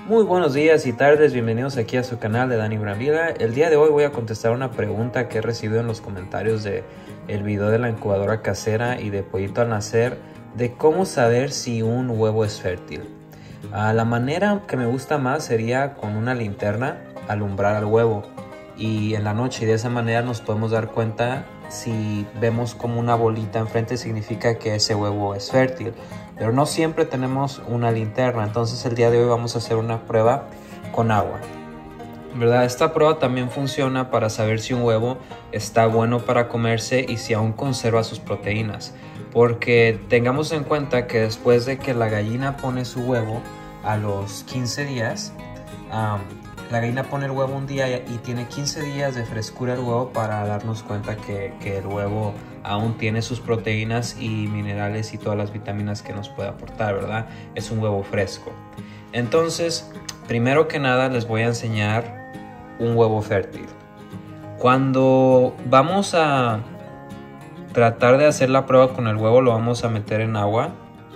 Muy buenos días y tardes, bienvenidos aquí a su canal de Dani Brambila. El día de hoy voy a contestar una pregunta que he recibido en los comentarios de el video de la incubadora casera y de Pollito al Nacer, de cómo saber si un huevo es fértil. La manera que me gusta más sería con una linterna alumbrar al huevo y en la noche, y de esa manera nos podemos dar cuenta. Si vemos como una bolita enfrente, significa que ese huevo es fértil, pero no siempre tenemos una linterna. Entonces el día de hoy vamos a hacer una prueba con agua, ¿verdad? Esta prueba también funciona para saber si un huevo está bueno para comerse y si aún conserva sus proteínas, porque tengamos en cuenta que después de que la gallina pone su huevo a los 15 días, la gallina pone el huevo un día y tiene 15 días de frescura el huevo para darnos cuenta que el huevo aún tiene sus proteínas y minerales y todas las vitaminas que nos puede aportar, ¿verdad? Es un huevo fresco. Entonces, primero que nada les voy a enseñar un huevo fértil. Cuando vamos a tratar de hacer la prueba con el huevo, lo vamos a meter en agua.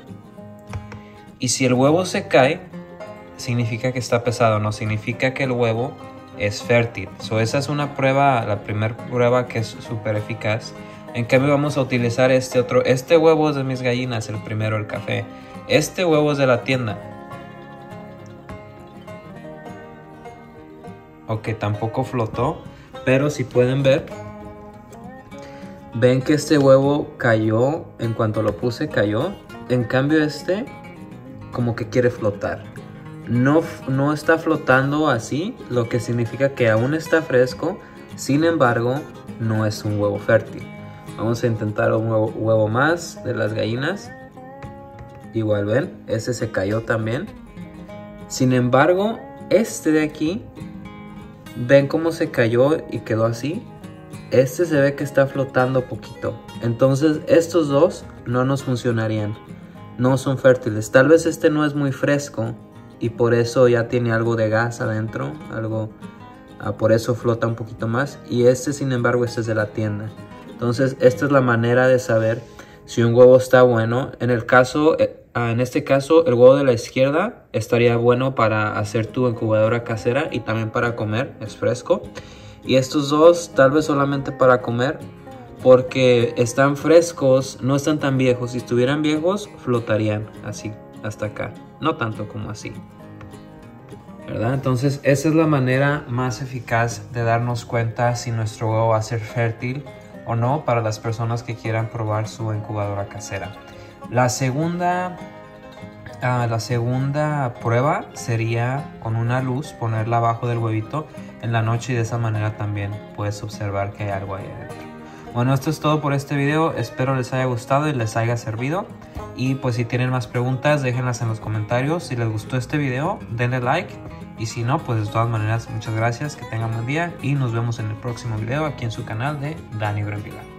Y si el huevo se cae, significa que está pesado, no significa que el huevo es fértil. Esa es una prueba, la primera prueba, que es súper eficaz. En cambio vamos a utilizar este otro. Este huevo es de mis gallinas, el primero, el café. Este huevo es de la tienda. Ok, tampoco flotó, pero si pueden ver, ven que este huevo cayó, en cuanto lo puse cayó. En cambio este como que quiere flotar. No está flotando así, lo que significa que aún está fresco. Sin embargo, no es un huevo fértil. Vamos a intentar un huevo más de las gallinas. Igual ven, ese se cayó también. Sin embargo, este de aquí, ven cómo se cayó y quedó así. Este se ve que está flotando poquito. Entonces estos dos no nos funcionarían. No son fértiles. Tal vez este no es muy fresco y por eso ya tiene algo de gas adentro, por eso flota un poquito más. Y este, sin embargo, este es de la tienda. Entonces esta es la manera de saber si un huevo está bueno. En este caso el huevo de la izquierda estaría bueno para hacer tu incubadora casera y también para comer, es fresco. Y estos dos tal vez solamente para comer, porque están frescos, no están tan viejos. Si estuvieran viejos, flotarían así hasta acá, no tanto como así, ¿verdad? Entonces esa es la manera más eficaz de darnos cuenta si nuestro huevo va a ser fértil o no, para las personas que quieran probar su incubadora casera. La segunda prueba sería con una luz, ponerla abajo del huevito en la noche, y de esa manera también puedes observar que hay algo ahí adentro. Bueno, esto es todo por este video. Espero les haya gustado y les haya servido. Y pues si tienen más preguntas, déjenlas en los comentarios. Si les gustó este video, denle like. Y si no, pues de todas maneras, muchas gracias. Que tengan buen día y nos vemos en el próximo video aquí en su canal de Dani Brambila.